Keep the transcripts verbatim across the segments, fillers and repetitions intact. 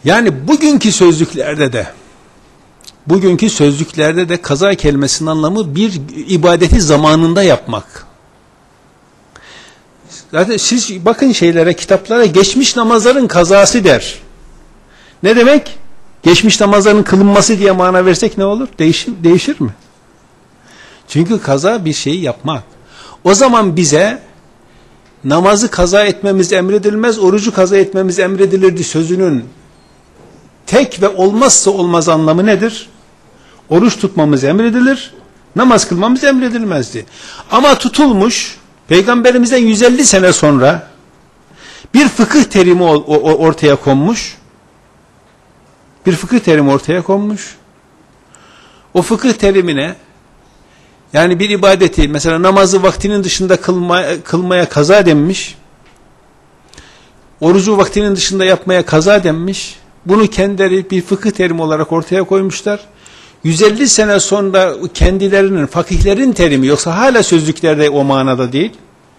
Yani bugünkü sözlüklerde de bugünkü sözlüklerde de kaza kelimesinin anlamı bir ibadeti zamanında yapmak. Zaten siz bakın şeylere, kitaplara geçmiş namazların kazası der. Ne demek? Geçmiş namazların kılınması diye mana versek ne olur? Değişir, değişir mi? Çünkü kaza bir şeyi yapmak. O zaman bize namazı kaza etmemiz emredilmez, orucu kaza etmemiz emredilirdi sözünün tek ve olmazsa olmaz anlamı nedir? Oruç tutmamız emredilir, namaz kılmamız emredilmezdi. Ama tutulmuş, Peygamberimizden yüz elli sene sonra bir fıkıh terimi ortaya konmuş. Bir fıkıh terimi ortaya konmuş. O fıkıh terimine, yani bir ibadeti, mesela namazı vaktinin dışında kılmaya, kılmaya kaza denmiş. Orucu vaktinin dışında yapmaya kaza denmiş. Bunu kendileri bir fıkıh terimi olarak ortaya koymuşlar. yüz elli sene sonra kendilerinin, fakihlerin terimi, yoksa hala sözlüklerde o manada değil.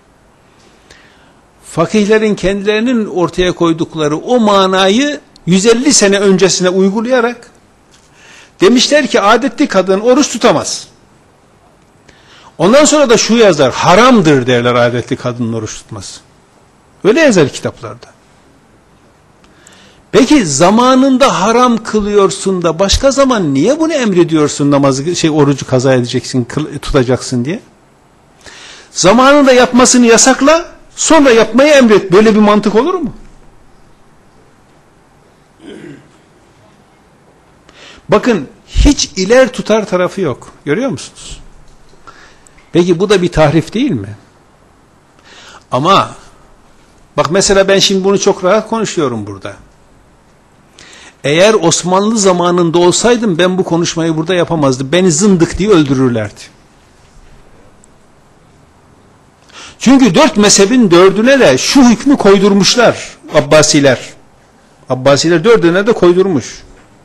Fakihlerin kendilerinin ortaya koydukları o manayı yüz elli sene öncesine uygulayarak demişler ki adetli kadın oruç tutamaz. Ondan sonra da şu yazar, haramdır derler adetli kadının oruç tutması. Öyle yazar kitaplarda. Peki zamanında haram kılıyorsun da başka zaman niye bunu emrediyorsun, namazı şey orucu kaza edeceksin, tutacaksın diye? Zamanında yapmasını yasakla, sonra yapmayı emret. Böyle bir mantık olur mu? Bakın hiç iler tutar tarafı yok. Görüyor musunuz? Peki bu da bir tahrif değil mi? Ama bak mesela ben şimdi bunu çok rahat konuşuyorum burada. Eğer Osmanlı zamanında olsaydım ben bu konuşmayı burada yapamazdım. Beni zındık diye öldürürlerdi. Çünkü dört mezhebin dördüne de şu hükmü koydurmuşlar Abbasiler. Abbasiler dördüne de koydurmuş.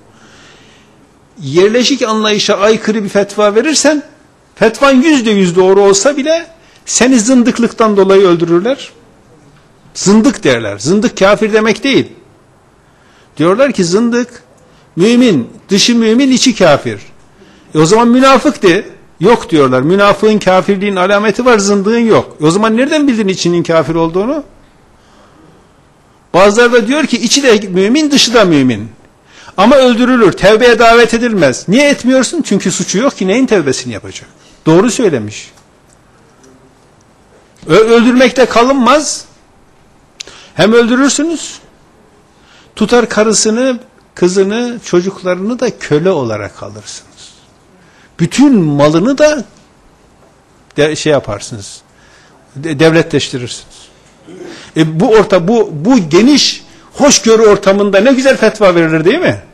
Yerleşik anlayışa aykırı bir fetva verirsen, fetvan yüzde yüz doğru olsa bile seni zındıklıktan dolayı öldürürler. Zındık derler. Zındık kafir demek değil. Diyorlar ki zındık, mümin, dışı mümin, içi kafir. E o zaman münafık de. Yok diyorlar. Münafığın kafirliğin alameti var, zındığın yok. E o zaman nereden bildin içinin kafir olduğunu? Bazıları da diyor ki içi de mümin, dışı da mümin. Ama öldürülür, tevbeye davet edilmez. Niye etmiyorsun? Çünkü suçu yok ki, neyin tevbesini yapacak? Doğru söylemiş. Ö öldürmekte kalınmaz. Hem öldürürsünüz, tutar karısını, kızını, çocuklarını da köle olarak alırsınız. Bütün malını da de, şey yaparsınız, de, devletleştirirsiniz. E bu orta, bu bu geniş hoşgörü ortamında ne güzel fetva verilir değil mi?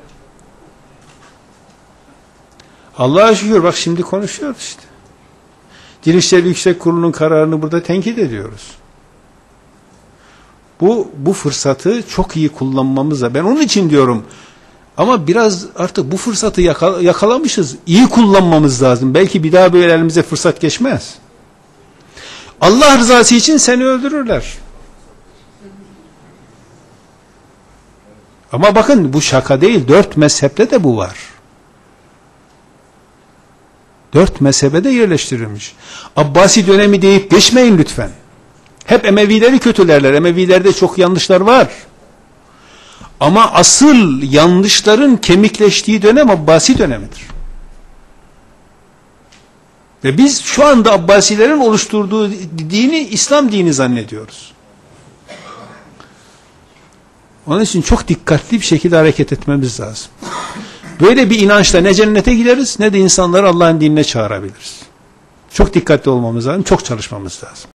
Allah'a şükür bak şimdi konuşuyoruz işte. Din İşleri Yüksek Kurulu'nun kararını burada tenkit ediyoruz. Bu bu fırsatı çok iyi kullanmamız da. Ben onun için diyorum. Ama biraz artık bu fırsatı yakal yakalamışız. İyi kullanmamız lazım. Belki bir daha böyle elimize fırsat geçmez. Allah rızası için seni öldürürler. Ama bakın bu şaka değil. Dört mezhepte de bu var. Dört mezhebe de yerleştirilmiş. Abbasi dönemi deyip geçmeyin lütfen. Hep Emevileri kötülerler. Emevilerde çok yanlışlar var. Ama asıl yanlışların kemikleştiği dönem Abbasi dönemidir. Ve biz şu anda Abbasilerin oluşturduğu dini İslam dini zannediyoruz. Onun için çok dikkatli bir şekilde hareket etmemiz lazım. Böyle bir inançla ne cennete gideriz ne de insanları Allah'ın dinine çağırabiliriz. Çok dikkatli olmamız lazım, çok çalışmamız lazım.